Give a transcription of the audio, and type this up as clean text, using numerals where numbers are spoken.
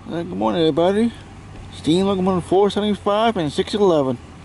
Good morning, everybody. Steam locomotive 475 and 611.